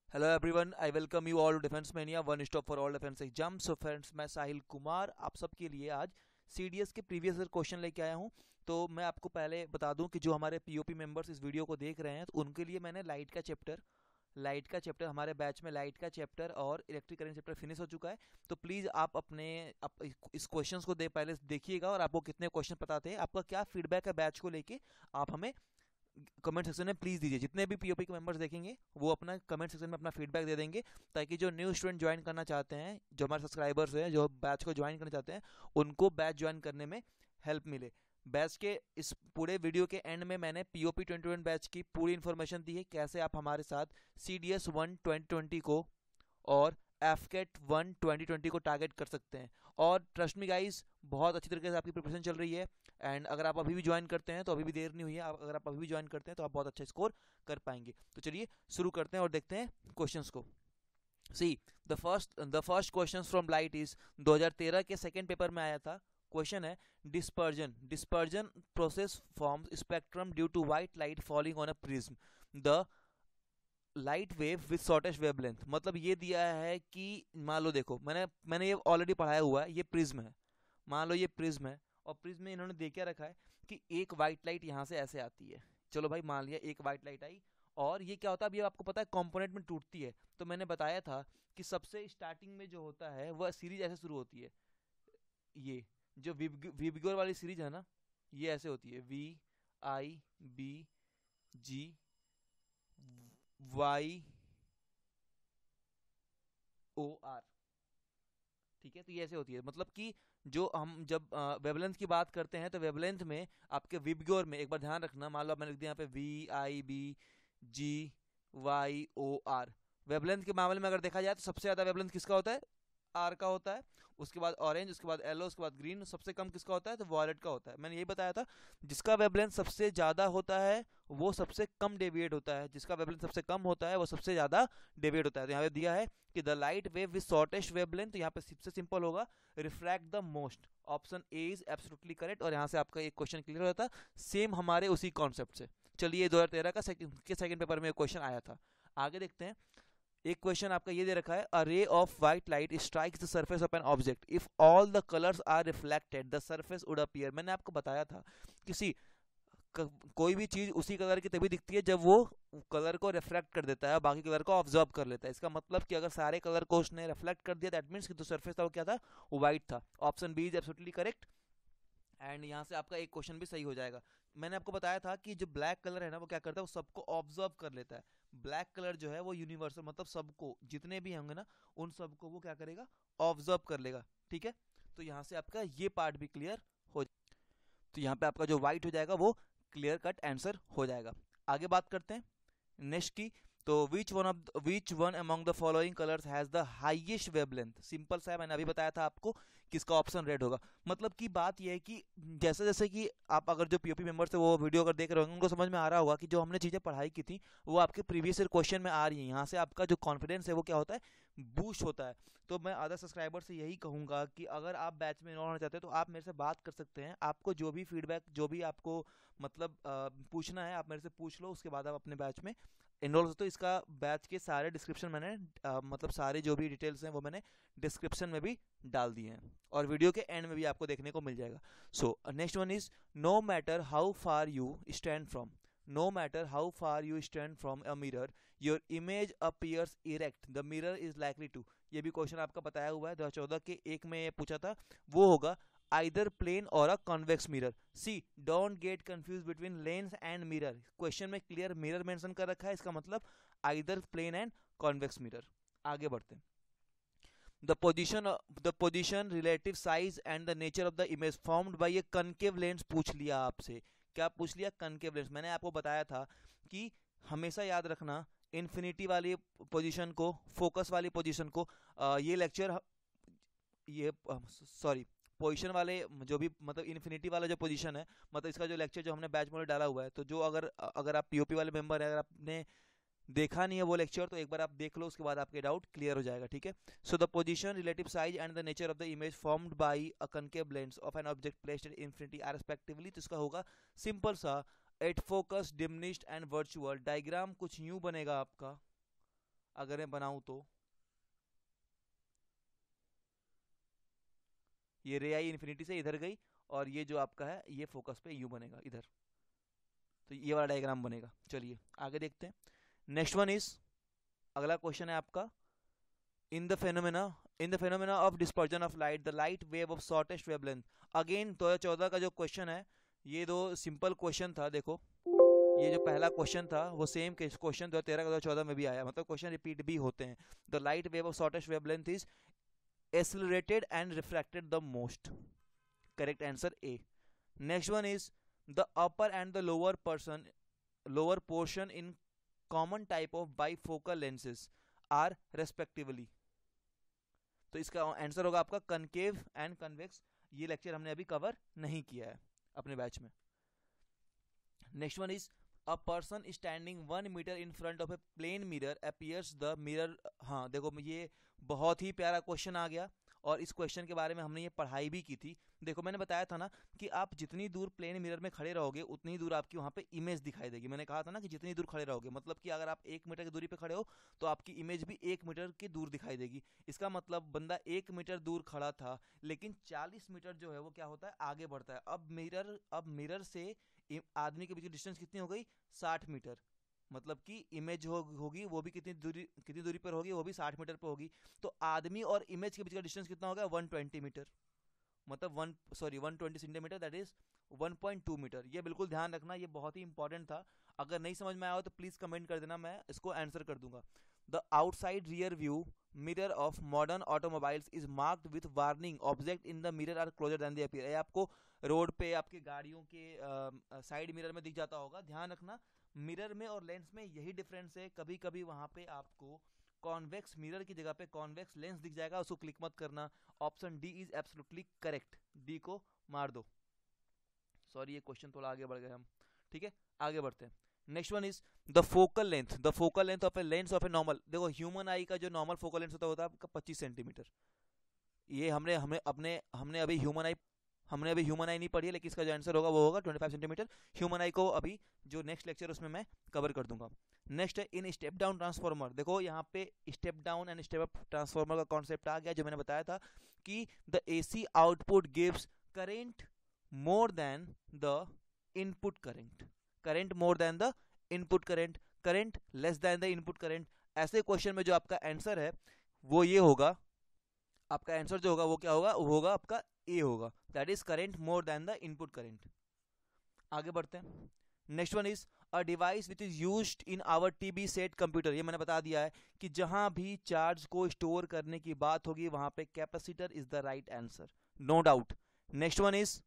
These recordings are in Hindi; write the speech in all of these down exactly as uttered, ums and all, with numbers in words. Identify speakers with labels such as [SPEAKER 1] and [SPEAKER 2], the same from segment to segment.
[SPEAKER 1] Hello everyone, I welcome you all to Defence Mania one stop for all defence exam. So friends, मैं साहिल कुमार आप सबके लिए आज सीडीएस के प्रीवियस ईयर क्वेश्चन लेके आया हूं। तो मैं आपको पहले बता दूं कि जो हमारे पीओपी मेंबर्स इस वीडियो को देख रहे हैं तो उनके लिए मैंने लाइट का चैप्टर लाइट का चैप्टर हमारे बैच में लाइट का चैप्टर और इलेक्ट्रिक करंट चैप्टर फिनिश हो चुका है। तो प्लीज़ आप अपने अप, इस क्वेश्चंस को दे पहले देखिएगा और आपको कितने क्वेश्चन पता थे, आपका क्या फीडबैक है बैच को लेके, आप हमें कमेंट सेक्शन में प्लीज़ दीजिए। जितने भी पीओपी के मेंबर्स देखेंगे वो अपना कमेंट सेक्शन में अपना फीडबैक दे देंगे, ताकि जो न्यू स्टूडेंट ज्वाइन करना चाहते हैं, जो हमारे सब्सक्राइबर्स हैं जो बैच को ज्वाइन करना चाहते हैं, उनको बैच ज्वाइन करने में हेल्प मिले। बैच के इस पूरे वीडियो के एंड में मैंने पीओपी ट्वेंटी वन बैच की पूरी इन्फॉर्मेशन दी है, कैसे आप हमारे साथ C D S one twenty twenty को और एफकेट वन ट्वेंटी ट्वेंटी को टारगेट कर सकते हैं। और ट्रस्ट मी गाइस, बहुत अच्छी तरीके से आपकी प्रिपरेशन चल रही है। एंड अगर आप अभी भी ज्वाइन करते हैं तो अभी भी देर नहीं हुई है, अगर आप अभी भी ज्वाइन करते हैं तो आप बहुत अच्छा स्कोर कर पाएंगे। तो चलिए शुरू करते हैं और देखते हैं क्वेश्चंस को। See the first the first question from light is दो हज़ार तेरह के सेकेंड पेपर में आया था। क्वेश्चन है, dispersion dispersion process forms spectrum due to white light falling on a prism. The light wave with shortest wavelength. मतलब ये दिया है कि मान लो, देखो मैंने मैंने ये ऑलरेडी पढ़ाया हुआ है, ये प्रिज्म है। मान लो ये प्रिज्म है और प्रिज्म में इन्होंने दे क्या रखा है कि एक वाइट लाइट यहाँ से ऐसे आती है। चलो भाई, मान लिया एक वाइट लाइट आई, और ये क्या होता है, अब ये आपको पता है कंपोनेंट में टूटती है। तो मैंने बताया था कि सबसे स्टार्टिंग में जो होता है वह सीरीज ऐसे शुरू होती है। ये जो विबग्योर वाली सीरीज है ना, ये ऐसे होती है, V I B G Y O R. ठीक है, तो ये ऐसे होती है। मतलब कि जो हम जब वेवलेंथ की बात करते हैं तो वेवलेंथ में आपके विबग्योर में एक बार ध्यान रखना, मान लो मैंने लिख दिया यहाँ पे V I B G Y O R. Wavelength के मामले में अगर देखा जाए तो सबसे ज्यादा वेवलेंथ किसका होता है, आर का होता है। उसके बाद ऑरेंज, उसके बाद येलो, उसके बाद ग्रीन। सबसे कम किसका होता है, तो वॉयलेट का होता है। मैंने यही बताया था, जिसका वेवलेंथ सबसे ज्यादा होता है वो सबसे कम डेविएट होता है, जिसका वेवलेंथ सबसे कम होता है वो सबसे ज्यादा डेविएट होता है। तो यहाँ पे दिया है कि the light wave with shortest wavelength, तो यहाँ पे सबसे सिंपल होगा refract the most. Option A is absolutely correct, और यहाँ से आपका एक क्वेश्चन क्लियर होता है सेम हमारे उसी कॉन्सेप्ट से। चलिए, दो हज़ार तेरह का सेकंड के सेकंड पेपर में क्वेश्चन आया था। आगे देखते हैं। एक क्वेश्चन आपका ये दे रखा है, a ray of white light strikes the surface of an object, if all the colours are reflected the surface would appear. मैंने आपको बताया था किसी क, कोई भी चीज उसी कलर की तभी दिखती है जब वो कलर को रिफ्लेक्ट कर देता है, बाकी कलर को ऑब्जर्व कर लेता है। इसका मतलब कि अगर सारे कलर को उसने रिफ्लेक्ट कर दिया, दैट मीन्स कि जो सरफेस था वो क्या था, वो व्हाइट था। Option B is absolutely correct, and यहाँ से आपका एक क्वेश्चन भी सही हो जाएगा। मैंने आपको बताया था कि जो ब्लैक कलर है ना, वो क्या करता है, वो सबको ऑब्जर्व कर लेता है। ब्लैक कलर जो है वो यूनिवर्सल, मतलब सबको, जितने भी होंगे ना उन सबको वो क्या करेगा, ऑब्जर्व कर लेगा। ठीक है, तो यहाँ से आपका ये पार्ट भी क्लियर हो, तो यहाँ पे आपका जो व्हाइट हो जाएगा वो क्लियर कट आंसर हो जाएगा। आगे बात करते हैं नेक्स्ट की। तो which one of which one among the following colours has the highest wavelength. Simple सा है, मैंने अभी बताया था आपको किसका ऑप्शन रेड होगा। मतलब की बात यह है कि जैसे जैसे कि आप अगर जो पीओपी मेंबर्स है वो वीडियो अगर देख रहे होंगे, उनको समझ में आ रहा होगा कि जो हमने चीजें पढ़ाई की थी वो आपके प्रीवियस ईयर क्वेश्चन में आ रही है। यहाँ से आपका जो कॉन्फिडेंस है वो क्या होता है, बूस्ट होता है। तो मैं अदर सब्सक्राइबर से यही कहूंगा कि अगर आप बैच में इन्वॉल्व होना चाहते हैं तो आप मेरे से बात कर सकते हैं। आपको जो भी फीडबैक, जो भी आपको मतलब आ, पूछना है, आप मेरे से पूछ लो, उसके बाद आप अपने बैच में इनरोल हो। तो इसका बैच के सारे डिस्क्रिप्शन मैंने आ, मतलब सारे जो भी डिटेल्स हैं वो मैंने डिस्क्रिप्शन में भी डाल दिए हैं, और वीडियो के एंड में भी आपको देखने को मिल जाएगा। So next one is, no matter how far you stand from no matter how far you stand from a mirror your image appears erect the mirror is likely to. ये भी क्वेश्चन आपका बताया हुआ है, दो हज़ार चौदह के एक में ये पूछा था। वो होगा either plane or a convex mirror. See, don't get confused between lens and mirror. Question में क्लियर मिरर मेंशन कर रखा है, इसका मतलब either plane and convex mirror। आगे बढ़ते हैं। The position the position relative size and the nature of the image formed by a concave lens पूछ लिया आपसे। क्या पूछ लिया, concave lens। मैंने आपको बताया था कि हमेशा याद रखना इन्फिनिटी वाली पोजीशन को, फोकस वाली पोजीशन को। आ, ये लेक्चर, ये सॉरी पोजीशन वाले जो भी, मतलब इन्फिनिटी वाला जो पोजीशन है, मतलब इसका जो लेक्चर जो हमने बैच में डाला हुआ है, तो जो अगर अगर आप पीओपी वाले मेंबर है, अगर आपने देखा नहीं है वो लेक्चर, तो एक बार आप देख लो, उसके बाद आपके डाउट क्लियर हो जाएगा। ठीक है, so the position, relative size and the nature of the image formed by a concave lens of an object placed at infinity are respectively. तो इसका होगा सिंपल सा, at focus, diminished and virtual. Diagram कुछ यूं बनेगा आपका, अगर मैं बनाऊं तो ये रे आई इन्फिनिटी से इधर गई, और ये जो आपका है ये फोकस पे यू बनेगा इधर, तो ये वाला डायग्राम बनेगा। चलिए आगे देखते हैं। नेक्स्ट वन इज, अगला क्वेश्चन है आपका, in the phenomena in the phenomena of dispersion of light the light wave of shortest wavelength. Again दो हज़ार चौदह का जो क्वेश्चन है, ये दो सिंपल क्वेश्चन था। देखो ये जो पहला क्वेश्चन था वो सेम क्वेश्चन दो हज़ार तेरह का दो हज़ार चौदह में भी आया, मतलब क्वेश्चन रिपीट भी होते हैं। The light wave of shortest wavelength is accelerated and refracted the most. Correct answer A. Next one is, the upper and the lower person lower portion in common type of bifocal lenses are respectively. तो इसका आंसर होगा आपका कनकेव एंड कन्वेक्स। ये लेक्चर हमने अभी कवर नहीं किया है अपने बैच में। Next one is, a person standing one metre in front of a plane mirror appears the mirror. हाँ देखो ये बहुत ही प्यारा क्वेश्चन आ गया, और इस क्वेश्चन के बारे में हमने ये पढ़ाई भी की थी। देखो मैंने बताया था ना कि आप जितनी दूर प्लेन मिरर में खड़े रहोगे उतनी दूर आपकी वहाँ पे इमेज दिखाई देगी। मैंने कहा था ना कि जितनी दूर खड़े रहोगे, मतलब कि अगर आप एक मीटर की दूरी पे खड़े हो तो आपकी इमेज भी एक मीटर की दूर दिखाई देगी। इसका मतलब बंदा एक मीटर दूर खड़ा था, लेकिन चालीस मीटर जो है वो क्या होता है, आगे बढ़ता है। अब मिरर अब मिरर से आदमी के बीच की डिस्टेंस कितनी हो गई, साठ मीटर। मतलब कि इमेज हो, होगी वो भी कितनी दूरी कितनी दूरी पर होगी, वो भी साठ मीटर पर होगी। तो आदमी और इमेज के बीच का डिस्टेंस कितना होगा, एक सौ बीस मीटर, मतलब वन सॉरी एक सौ बीस centimetre, that is one point two metre. ये बिल्कुल ध्यान रखना, ये बहुत ही इंपॉर्टेंट था। अगर नहीं समझ में आया हो तो प्लीज कमेंट कर देना, मैं इसको आंसर कर दूंगा। The outside rear view mirror of modern automobiles is marked with warning object in the mirror are closer than they appear. ये आपको रोड पे आपके गाड़ियों के साइड मिरर में दिख जाता होगा। ध्यान रखना, मिरर में और लेंस में यही डिफरेंस है। कभी कभी वहां पे आपको कॉन्वेक्स मिरर की जगह पे कॉन्वेक्स लेंस दिख जाएगा, उसको क्लिक मत करना। Option D is absolutely correct, D को मार दो। सॉरी ये क्वेश्चन थोड़ा आगे बढ़ गए हम, ठीक है आगे बढ़ते हैं। Next one is the focal length the focal length of a lens of a normal. देखो ह्यूमन आई का जो नॉर्मल फोकल लेंथ होता है होता है आपका पच्चीस सेंटीमीटर। ये हमने हमें अपने हमने अभी ह्यूमन आई हमने अभी ह्यूमन आई नहीं पढ़ी है, लेकिन इसका जो आंसर होगा वो होगा पच्चीस सेंटीमीटर। ह्यूमन आई को अभी जो नेक्स्ट लेक्चर उसमें मैं कवर कर दूंगा। नेक्स्ट है इन स्टेप डाउन ट्रांसफॉर्मर। देखो यहाँ पे step down and step up transformer का कॉन्सेप्ट आ गया, जो मैंने बताया था कि the AC output gives current more than the input current, current more than the input current, current less than the input current. ऐसे क्वेश्चन में जो आपका आंसर है वो ये होगा, आपका आंसर जो होगा वो क्या होगा, वो होगा आपका ए होगा, that is current more than the input current. आगे बढ़ते हैं। Next one is a device which is used in our TV set computer. ये मैंने बता दिया है कि जहां भी चार्ज को स्टोर करने की बात होगी वहां पे capacitor is the right answer, no doubt. Next one is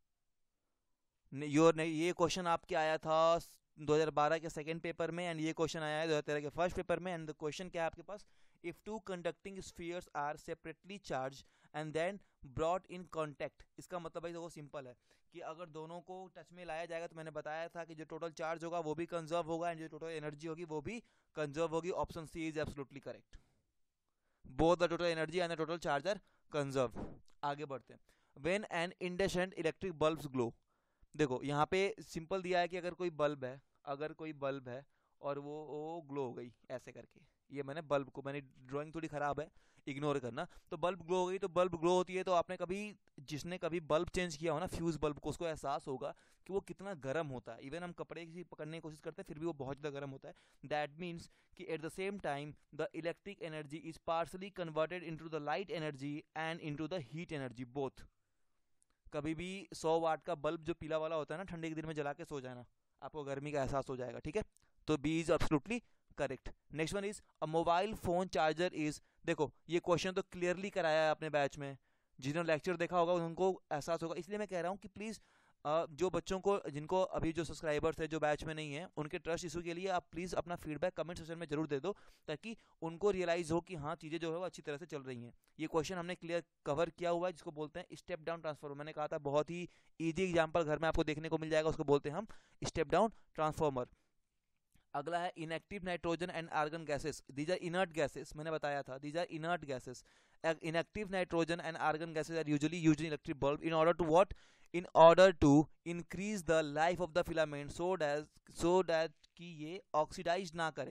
[SPEAKER 1] your ये क्वेश्चन आपके आया था दो हज़ार बारह के सेकंड पेपर में, एंड ये क्वेश्चन आया है दो हज़ार तेरह के फर्स्ट पेपर में। एंड द क्वेश्चन क्या है आपके पास, if two conducting spheres are separately charged and then brought in contact. इसका मतलब भाई देखो सिंपल है कि अगर दोनों को टच में लाया जाएगा तो मैंने बताया था कि जो टोटल चार्ज होगा वो भी कंजर्व होगा, एंड जो टोटल एनर्जी होगी वो भी कंजर्व होगी। Option C is absolutely correct, both the total energy and the total charge are conserve. आगे बढ़ते हैं। When an incandescent electric bulbs glow. देखो यहाँ पे सिंपल दिया है कि अगर कोई बल्ब है अगर कोई बल्ब है और वो, वो ग्लो हो गई ऐसे करके, ये मैंने बल्ब को, मैंने ड्राइंग थोड़ी खराब है इग्नोर करना। तो बल्ब ग्लो हो गई, तो बल्ब ग्लो होती है तो आपने कभी, जिसने कभी बल्ब चेंज किया हो ना, फ्यूज बल्ब को, उसको एहसास होगा कि वो कितना गर्म होता है। इवन हम कपड़े की पकड़ने की कोशिश करते हैं फिर भी वो बहुत ज़्यादा गर्म होता है। दैट मीन्स कि at the same time the electric energy is partly converted into the light energy and into the heat energy both. कभी भी सौ वाट का बल्ब जो पीला वाला होता है ना, ठंडे के दिन में जला के सो जाना, आपको गर्मी का एहसास हो जाएगा, ठीक है। तो B is absolutely correct. Next one is a mobile phone charger is. देखो ये क्वेश्चन तो क्लियरली कराया है आपने बैच में, जिन्होंने लेक्चर देखा होगा उनको एहसास होगा। इसलिए मैं कह रहा हूँ कि प्लीज जो बच्चों को, जिनको अभी जो सब्सक्राइबर्स है जो बैच में नहीं है, उनके ट्रस्ट इशू के लिए आप प्लीज अपना फीडबैक कमेंट सेक्शन में जरूर दे दो, ताकि उनको रियलाइज हो कि हाँ चीजें जो है वो अच्छी तरह से चल रही हैं। ये क्वेश्चन हमने क्लियर कवर किया हुआ है, जिसको बोलते हैं स्टेप डाउन ट्रांसफॉर्मर। मैंने कहा था बहुत ही इजी एग्जाम्पल घर में आपको देखने को मिल जाएगा, उसको बोलते हैं हम स्टेप डाउन ट्रांसफॉर्मर। अगला है inactive nitrogen and argon gases. These are inert gases, मैंने बताया था these are inert gases. Inactive nitrogen and argon gases are usually used in electric bulb in order to what, in order to increase the life of the filament so that so that कि ये ऑक्सीडाइज ना करें।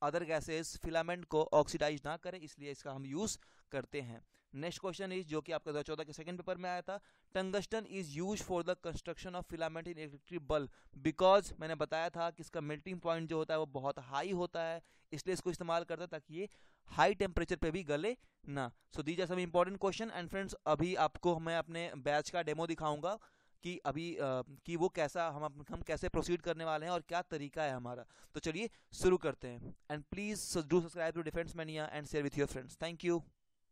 [SPEAKER 1] अदर गैसेस फिलामेंट को ऑक्सीडाइज ना करें, इसलिए इसका हम यूज़ करते हैं। नेक्स्ट क्वेश्चन इज, जो कि आपका दो हज़ार चौदह के सेकंड पेपर में आया था, tungsten is use for the construction of filament in electric bulb because मैंने बताया था कि इसका मेल्टिंग पॉइंट जो होता है वो बहुत हाई होता है, इसलिए इसको इस्तेमाल करता है ताकि ये हाई टेम्परेचर पे भी गले ना। So these are some important question and friends, अभी आपको मैं अपने बैच का डेमो दिखाऊंगा कि अभी आ, कि वो कैसा हम हम कैसे प्रोसीड करने वाले हैं और क्या तरीका है हमारा। तो चलिए शुरू करते हैं and please do subscribe to Defence Mania and share with your friends. Thank you.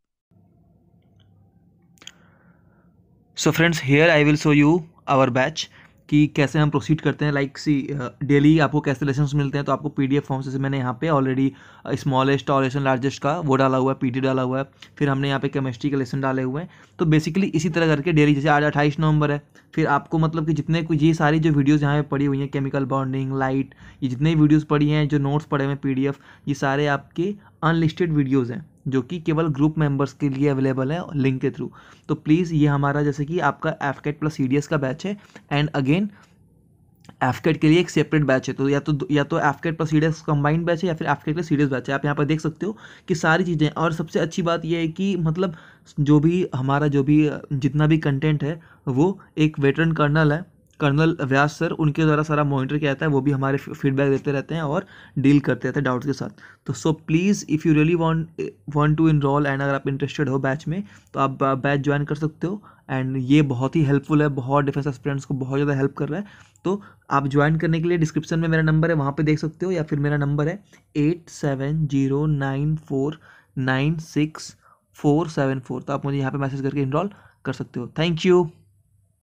[SPEAKER 1] So friends, here I will show you our batch कि कैसे हम प्रोसीड करते हैं। लाइक सी डेली आपको कैसे लेसन्स मिलते हैं, तो आपको पीडीएफ फॉर्म से मैंने यहाँ पे ऑलरेडी स्मॉलेस्ट और लेसन लार्जेस्ट का वो डाला हुआ है, पीडी डाला हुआ है, फिर हमने यहाँ पे केमिस्ट्री के लेसन डाले हुए हैं। तो बेसिकली इसी तरह करके डेली, जैसे आज अट्ठाईस नवंबर है, फिर आपको मतलब कि जितने कुछ ये सारी जो वीडियोस यहाँ पे पड़ी हुई हैं, केमिकल बॉन्डिंग, लाइट, ये जितने वीडियोज़ पड़ी हैं, जो नोट्स पड़े हुए हैं, पी डी एफ, ये सारे आपके अनलिस्टेड वीडियोज़ हैं जो कि केवल ग्रुप मेंबर्स के लिए अवेलेबल है लिंक के थ्रू। तो प्लीज़ ये हमारा जैसे कि आपका एफकेट प्लस सीडीएस का बैच है, एंड अगेन एफकेट के लिए एक सेपरेट बैच है। तो या तो या तो AFCAT plus CDS combined batch है या फिर एफकेट के सीडीएस बैच है। आप यहाँ पर देख सकते हो कि सारी चीज़ें, और सबसे अच्छी बात यह है कि मतलब जो भी हमारा जो भी जितना भी कंटेंट है वो एक वेटरन कर्नल है, कर्नल व्यास सर, उनके द्वारा सारा मॉनिटर किया जाता है, वो भी हमारे फीडबैक देते रहते हैं और डील करते रहते हैं डाउट्स के साथ। तो so please if you really want want to enrol and अगर आप इंटरेस्टेड हो बैच में, तो आप बैच ज्वाइन कर सकते हो। एंड ये बहुत ही हेल्पफुल है, बहुत डिफेंस एस्पिरेंट्स को बहुत ज़्यादा हेल्प कर रहा है। तो आप ज्वाइन करने के लिए डिस्क्रिप्शन में मेरा नंबर है, वहाँ पर देख सकते हो, या फिर मेरा नंबर है eight seven zero nine four nine six four seven four. तो आप मुझे यहाँ पर मैसेज करके इनरोल कर सकते हो। Thank you.